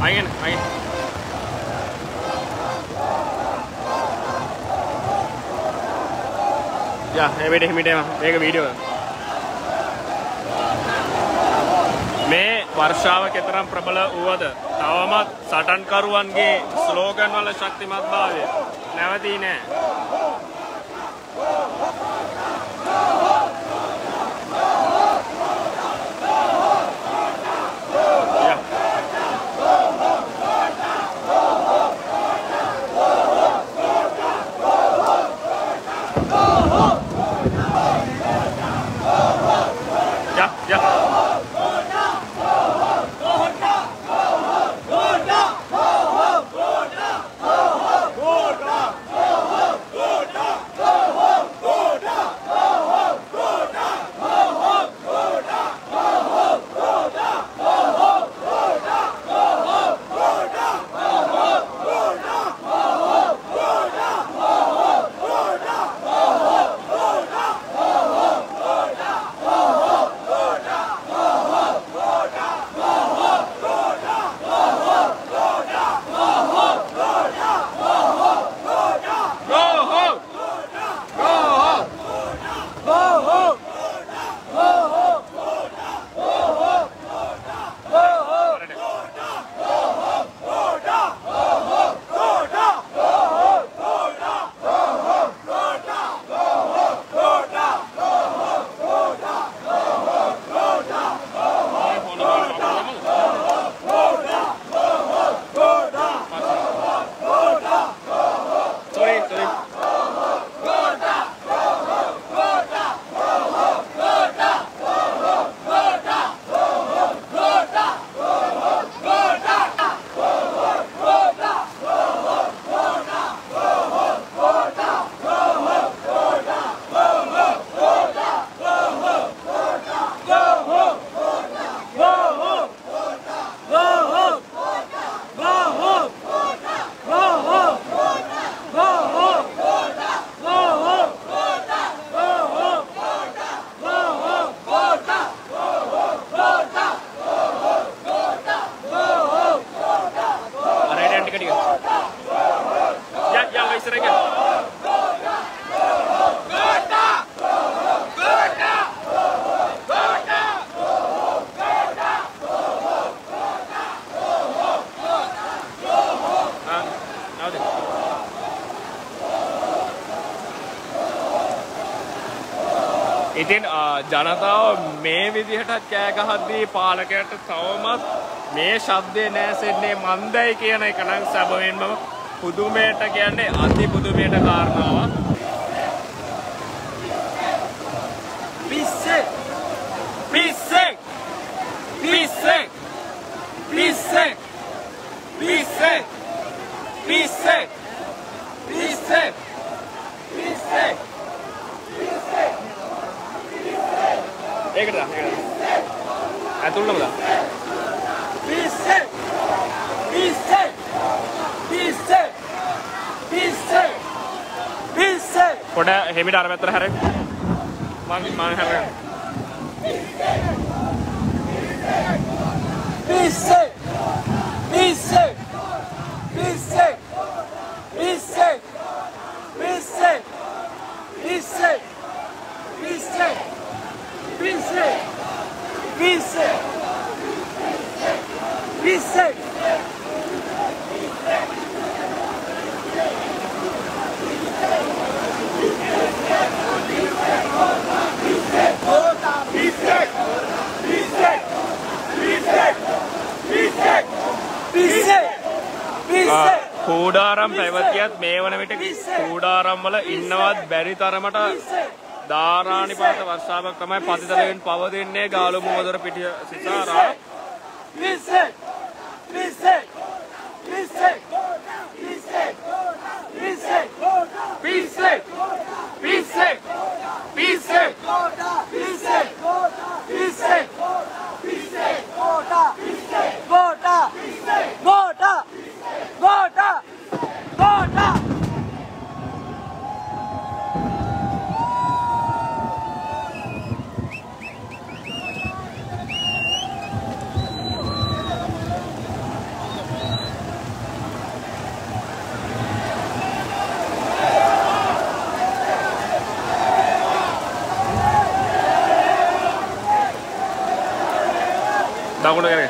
Ayen. Ya, hemide මේක video. මේ වර්ෂාව කෙතරම් ප්‍රබල වුවද තවමත් සටන්කරුවන්ගේ ස්ලෝගන් වල ශක්තිමත් භාවය නැවතී නෑ. ඉතින් ජනතාව මේ විදිහටත් කෑ ගහද්දී පාලකයට තවමත් මේ ශබ්දේ නැසෙන්නේ මන්දයි කියන එක නම් සැබවින්ම පුදුමයට කියන්නේ අති පුදුමයට කාරණාවක්. පිස්සේ පිස්සේ පිස්සේ පිස්සේ පිස්සේ පිස්සේ පිස්සේ පිස්සේ ඒකට ඇතුළටම දා පිස්සේ පිස්සේ පිස්සේ පිස්සේ පිස්සේ පොඩ හෙමිට අර පැත්තට හැරෙන්න මම හැරෙන්න පිස්සේ පිස්සේ පිස්සේ පිස්සේ පිස්සේ පිස්සේ පිස්සේ Pisse! Pisse! Pisse! Gota! Pisse! Pisse! Pisse! Pisse! Pisse! Pisse! කූඩාරම් පැවතියත් මේ වන විට කූඩාරම් වල ඉන්නවත් බැරි තරමට ධාරානිපාත වර්ෂාවක් තමයි පතිතලෙන් පවතින්නේ ගාලු මුවදොර පිටිය සිසාරා පිස්සේ පිස්සේ පිස්සේ පිස්සේ පිස්සේ පිස්සේ පිස්සේ පිස්සේ පිස්සේ පිස්සේ පිස්සේ ගෝටා ගෝටා ගෝටා ගෝටා ගෝටා දකුණ කරගෙන.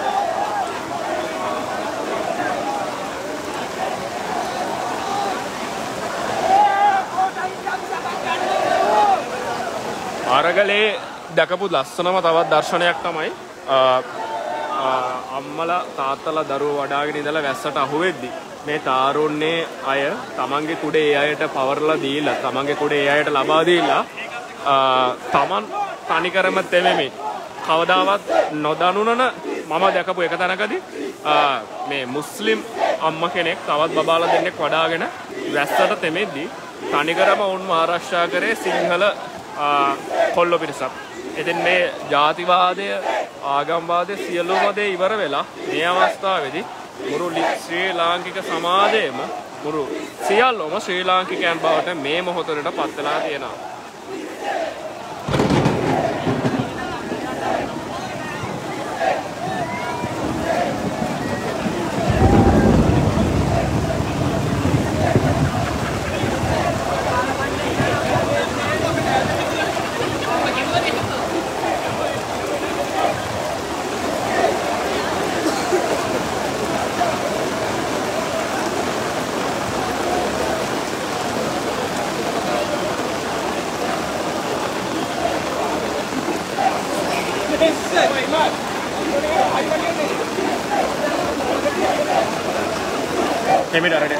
අරගලේ දැකපු ලස්සනම තවත් දර්ශනයක් තමයි අම්මලා තාත්තලා දරුවෝ වඩාගෙන ඉඳලා වැස්සට අහුවෙද්දි මේ තාරුණ්‍යයේ අය තමන්ගේ කුඩේ ඒ අයට පවර්ලා දීලා තමන්ගේ කුඩේ ඒ අයට ලබා දීලා තමන් තනිකරම තෙමෙමින් කවදාවත් නොදනුනන මම දැකපු එක තැනකදී මේ මුස්ලිම් අම්මා කෙනෙක් තවත් බබාලා දෙන්නෙක් වඩාගෙන වැස්සට තෙමෙද්දි තනිකරම වුන්ව ආරක්ෂා කරේ සිංහල කොල්ලෝ පිරිසක්. ඉතින් මේ ජාතිවාදය ආගම්වාදය සියලුම දේ ඉවර වෙලා මේ අවස්ථාවේදී මුළු ශ්‍රී ලාංකික සමාජයේම මුළු සියල්ලම ශ්‍රී ලාංකිකයන් බවට මේ මොහොතේට පත් වෙලා තියෙනවා. Kami dah ready.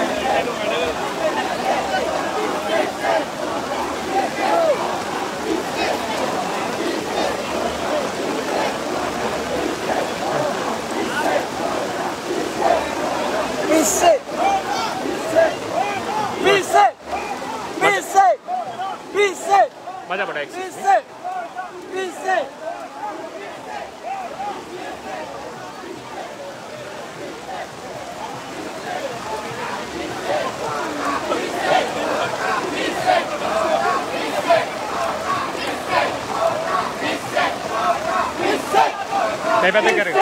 Macam apa dah? Saya patah kering.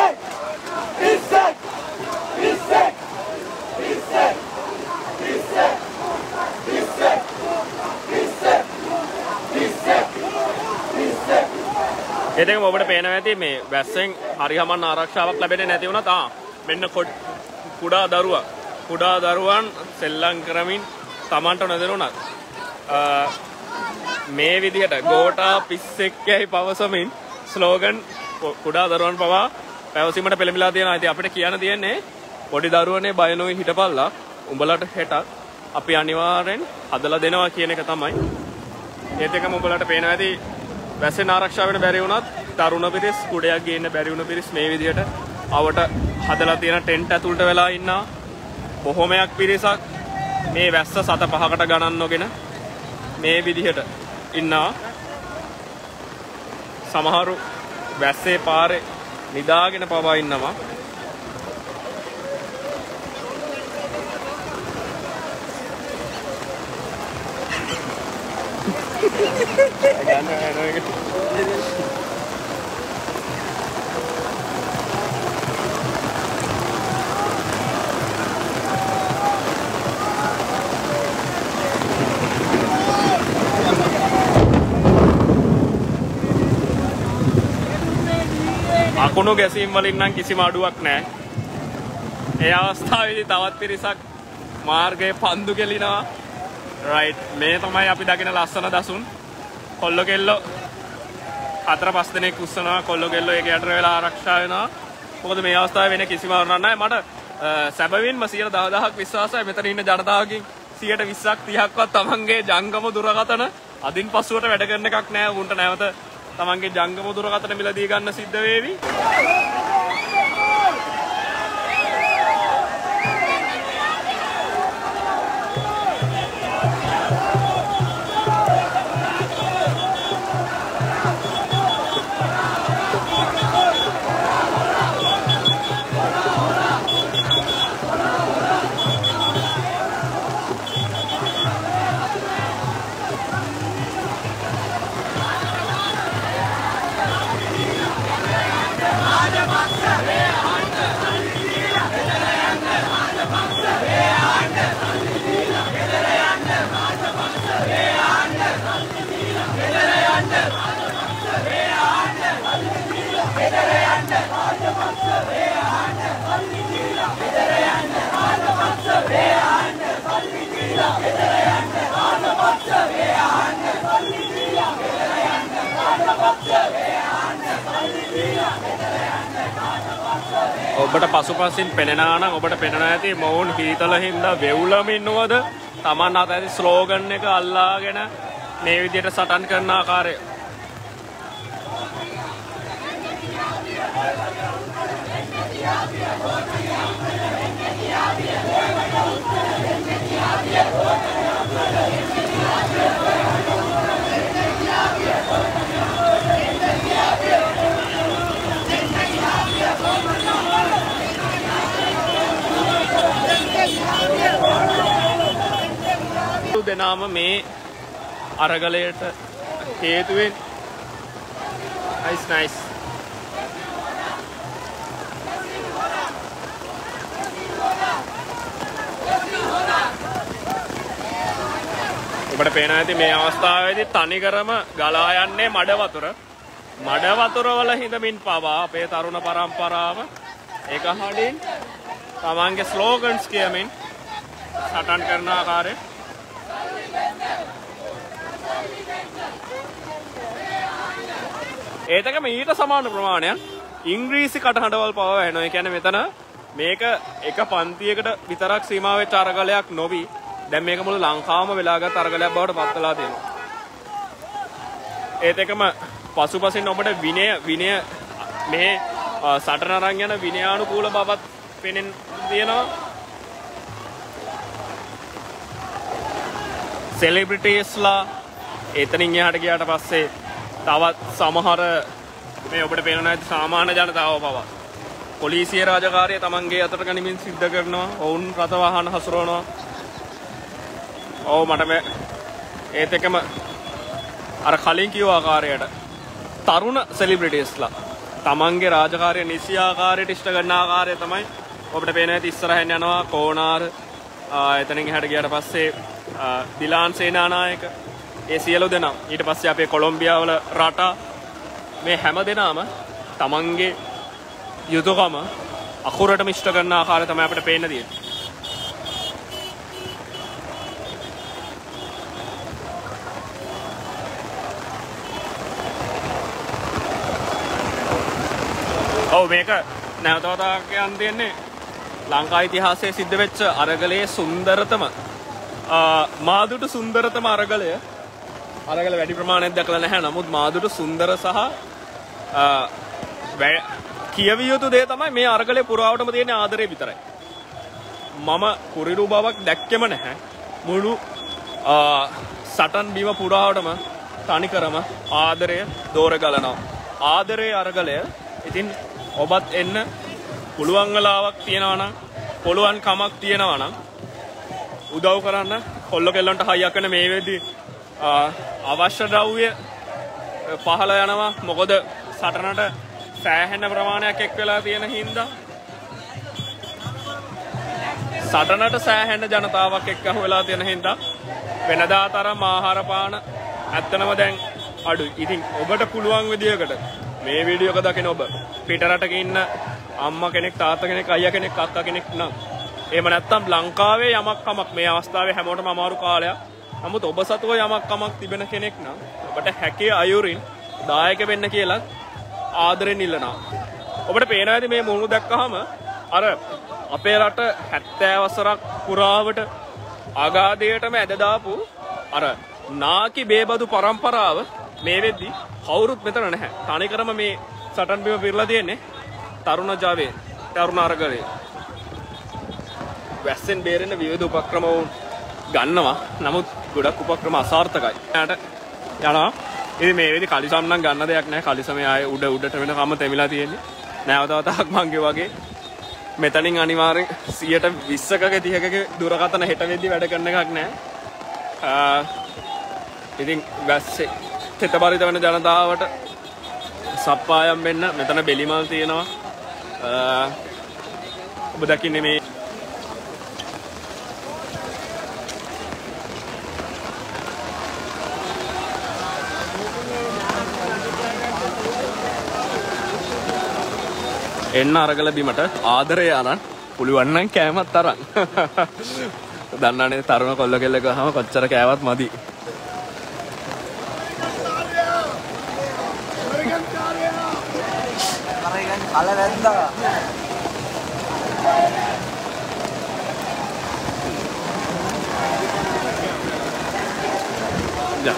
ඉතින් ඔබට පේනවා ඇති මේ වැස්සෙන් හරියමන්න ආරක්ෂාවක් ලැබෙන්නේ නැති වුණා මෙන්න කුඩා දරුවන් සෙල්ලම් කරමින් Tamanට නොදැනුණත් මේ විදිහට ගෝටා පිස්සෙක් යයි පවසමින් ස්ලෝගන් කුඩා දරුවන් පවා පැවසීමට පෙළඹිලා තියෙනවා. ඉතින් අපිට කියන්න තියෙන්නේ පොඩි දරුවනේ බය නොවී හිටපල්ලා උඹලට හෙට අපි අනිවාර්යෙන් හදලා දෙනවා කියන එක තමයි. ඒත් එකම උඹලට පේනවා ඇති වැස්සෙන් ආරක්ෂා වෙන්න බැරි වුණත් තරුණ පිරිස් කුඩයක් ගේන්න බැරි වුණ පිරිස් මේ විදිහට අවට හදලා තියෙන ටෙන්ට් ඇතුළට වෙලා ඉන්නා බොහොමයක් පිරිසක් මේ වැස්ස 7-5කට ගණන් නොගෙන මේ විදිහට ඉන්නා. සමහරු වැස්සේ පාරේ නිදාගෙන පවා ඉන්නවා. අකුණු ගැසීම් වලින් නම් කිසිම අඩුවක් නැහැ. ඒ අවස්ථාවේදී තවත් පිරිසක් මාර්ගයේ පන්දු කෙලිනවා. රයිට් මේ තමයි අපි දකින ලස්සන දසුන්. කොල්ලෝ කෙල්ලෝ 4-5 දෙනෙක් උස්සනවා. කොල්ලෝ කෙල්ලෝ ඒක යට වෙලා ආරක්ෂා වෙනවා. මොකද මේ අවස්ථාවේ වෙන කිසිම වරණක් නැහැ. මට සැබවින්ම 100,000ක් විශ්වාසයි මෙතන ඉන්න ජනතාවගෙන් 120ක් 30ක්වත් තමන්ගේ ජංගම දුරකථන අදින් පස්සුවට වැඩ කරන එකක් නැහැ. උන්ට නැවත තමන්ගේ ජංගම දුරකථන මිලදී ගන්න සිද්ධ වේවි. ඔබට පසුපසින් පෙනෙනා නම් ඔබට පෙනෙනවා ඇති මොවුන් හීතල හින්දා වෙවුලමින් නුවද Taman අත ඇති ස්ලෝගන් එක අල්ලාගෙන මේ විදිහට සටන් කරන ආකාරය. දෙනාම මේ අරගලයට හේතුවෙන් nice ඔබට පේනවා ඇති මේ අවස්ථාවේදී තනිකරම ගලා යන්නේ මඩ වතුර වල හිඳමින් පවා අපේ තරුණ පරම්පරාව එක හඩින් තමන්ගේ ස්ලෝගන්ස් කියමින් සටන් කරන ආකාරය. ඒතකම ඊට සමාන ප්‍රමාණයක් ඉංග්‍රීසි කටහඬවල් පවා වෙනවා. ඒ කියන්නේ මෙතන මේක එක පන්තියකට විතරක් සීමා වෙච්ච අරගලයක් නොවි දැන් මේක මුළු ලංකාවම වෙලාගත් අරගලයක් බවට පත් වෙලා තියෙනවා. ඒත් එකම පසුපසින් ඔබට විනය මේ සටන අරන් යන විනයානුකූල බවත් පෙනෙන තියෙනවා. සෙලිබ්‍රිටිස්ලා එතනින් එහාට ගියාට පස්සේ තවත් සමහර මේ ඔබට පේනවා ඇති සාමාන්‍ය ජනතාව පවා පොලිසිය රාජකාරිය තමන්ගේ අතට ගනිමින් සිද්ධ කරනවා. ඔවුන් රථ වාහන හසුරවනවා. ඔව් මට මේ ඒත් එකම අර කලින් කිව්ව ආකාරයට තරුණ සෙලිබ්‍රිටිස්ලා තමන්ගේ රාජකාරිය නිසි ආකාරයට ඉෂ්ට කරන ආකාරය තමයි ඔබට පේනවා ඇති ඉස්සරහින් යනවා කෝනාර එතනින් එහාට ගියාට පස්සේ දිලාන් සේනානායක ඒ සියලු දෙනා ඊට පස්සේ අපේ කොලොම්බියා වල රටා මේ හැම දෙනාම තමන්ගේ යුතුයකම අකුරටම ඉෂ්ට කරන ආකාරය තමයි අපිට පේන්න තියෙන්නේ. ඔව් මේක නැවතවතාවක් කියන්න තියෙන්නේ ලංකා ඉතිහාසයේ සිද්ධ වෙච්ච අරගලයේ සුන්දරතම මාදුට සුන්දරතම අරගල වැඩි ප්‍රමාණයක් දැකලා නැහැ. නමුත් මාදුට සුන්දර සහ කියවිය යුතු දේ තමයි මේ අරගලේ පුරාවටම තියෙන ආදරය විතරයි. මම කුරිරු බවක් දැක්කෙම නැහැ. මුළු සටන් බිම පුරාවටම තනිකරම ආදරය දෝරගලනවා. ආදරයේ අරගලය. ඉතින් ඔබත් එන්න පුළුවන් වෙලාවක් තියනවා නම් පුළුවන් කමක් තියනවා නම් උදව් කරන්න කොල්ල කෙල්ලන්ට හයියක් වෙන මේ වෙද්දි අවශ්‍ය ද්‍රව්‍ය පහළ යනවා. මොකද සටනට සෑහෙන ප්‍රමාණයක් එක් වෙලා තියෙන හින්දා සටනට සෑහෙන ජනතාවක් එක්ක වෙලා තියෙන හින්දා වෙනදා තරම් ආහාර පාන ඇත්තනම දැන් අඩුයි. ඉතින් ඔබට පුළුවන් විදියකට මේ වීඩියෝ එක දකින ඔබ පිටරටක ඉන්න අම්මා කෙනෙක් තාත්තා කෙනෙක් අයියා කෙනෙක් අක්කා කෙනෙක් නම් එහෙම නැත්නම් ලංකාවේ යමක් කමක් මේ අවස්ථාවේ හැමෝටම අමාරු කාලයක්. නමුත් ඔබ සතුව යමක් කමක් තිබෙන කෙනෙක් නම් ඔබට හැකේ අයුරින් දායක වෙන්න කියලා ආදරෙන් ඉල්ලනවා. ඔබට පේනවා ඇති මේ මුණු දැක්කහම අර අපේ රට 70 වසරක් පුරාවට අගාධයටම ඇද දාපු අර නාකි බේබදු පරම්පරාව මේ වෙද්දි කවුරුත් මෙතන නැහැ. තනිකරම මේ සටන් බිම පිරලා තියෙන්නේ තරුණ ජාවේ තරුණ අරගලේ. වැස්සෙන් බේරෙන්න විවිධ උපක්‍රම වුන් ගන්නවා. නමුත් ගොඩක් උපක්‍රම අසාර්ථකයි. යාට යනවා. ඉතින් මේ වෙදි කලිසම් නම් ගන්න දෙයක් නැහැ. කලිසමේ ආයේ උඩට වෙන කම තෙමිලා තියෙන්නේ. නැවතවතාවක් මං වගේ මෙතනින් අනිවාර්යෙන් 120ක 30ක දුරකථන හෙට වෙද්දි වැඩ කරන එකක් නැහැ. ඉතින් වැස්සේ තෙතබරිත වෙන ජනතාවට සප්පායම් වෙන්න මෙතන බෙලිමල් තියෙනවා. ඔබ දකින්නේ මේ එන්න අරගල බිමට ආදරේ ආනන් පුළුවන් නම් කෑමත් අරන්. දන්නවනේ තරුණ කොල්ල කෙල්ල ගහම කොච්චර කෑවත් මදි. කල වැද්දා. Ja.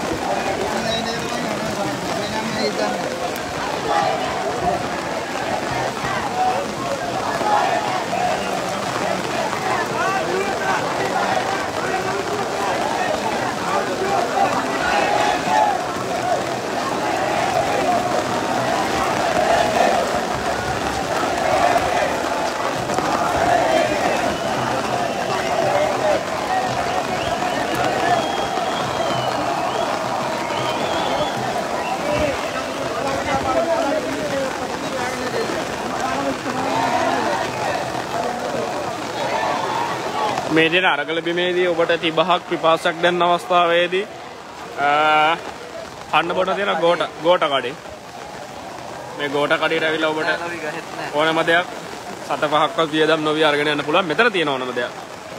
මේ දින අරගල බිමේදී ඔබට 30ක් පිපාසයක් දැන් අවස්ථාවේදී හන්න බොන්න තියෙන ගෝට කඩේ මේ ගෝට කඩේට ඇවිල්ලා ඔබට ඕනම දෙයක් 7-5ක්වත් වියදම් නොවි අරගෙන යන්න පුළුවන්. මෙතන තියෙන ඕනම දෙයක්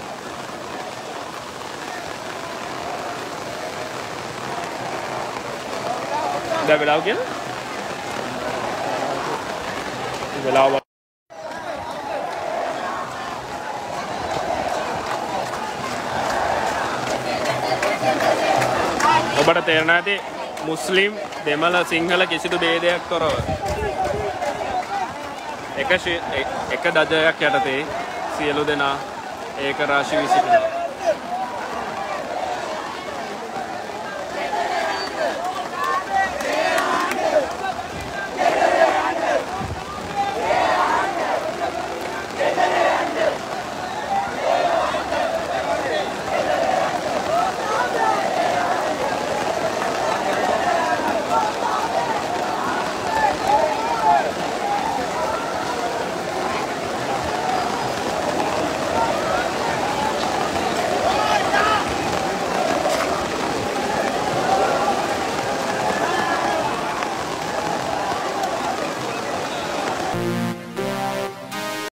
දැන් වෙලාව කියලා වෙලාව ඔබට තේරෙනවා ඇති මුස්ලිම් දෙමළ සිංහල කිසිදු ભેදයක් තොරව එක ධජයක් යටතේ සියලු දෙනා ඒක රාශි වී සිටිනවා.